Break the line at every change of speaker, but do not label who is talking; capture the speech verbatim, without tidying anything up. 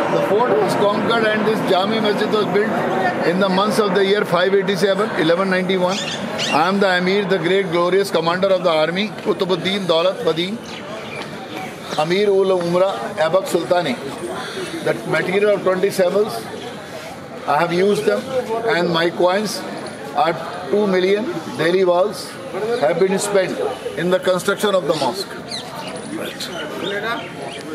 The fort was conquered and this Jami Masjid was built in the months of the year five eighty-seven, eleven ninety-one. I am the Amir, the great glorious commander of the army, Qutubuddin Daulat Wadim, Amir ul Umrah Aibak Sultani. The material of twenty sables, I have used them, and my coins are two million Delhi walls have been spent in the construction of the mosque.